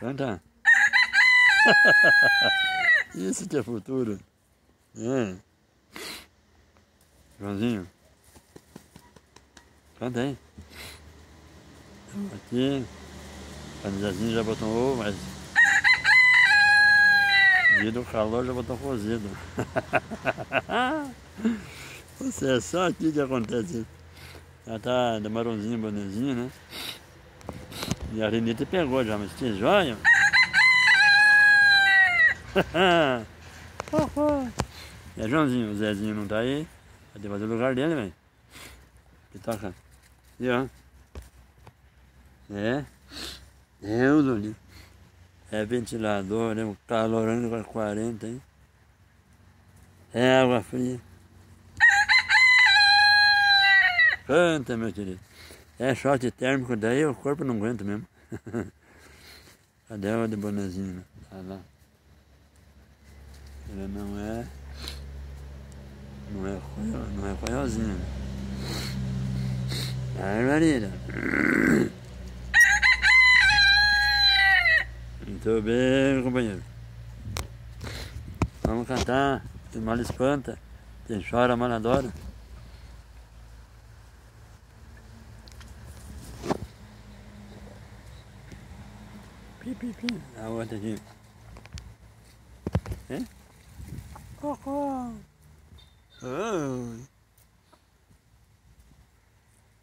Canta. Isso que é futuro. É. Joãozinho. Canta aí. Aqui. A Nizazinha já botou um ovo, mas... devido ao calor já botou cozido. Você é só aqui que acontece isso. Ela tá de marronzinho, bonezinho, né? E a Renita pegou já, mas que joia! É Joãozinho, o Zezinho não tá aí. Vai ter que fazer o lugar dele, velho. Que toca. E ó. É o Zulinho. É ventilador, né? O calorando com 40, hein? É água fria. Canta, meu querido. É choque térmico, daí o corpo não aguenta mesmo. Cadê a de bonezinho? Tá lá. Ela não é coiozinha. Ai, Marília. Muito bem, companheiro. Vamos cantar. Quem mal espanta, quem chora mal adora. Pi, pi, pi. A outra aqui. É? Oh.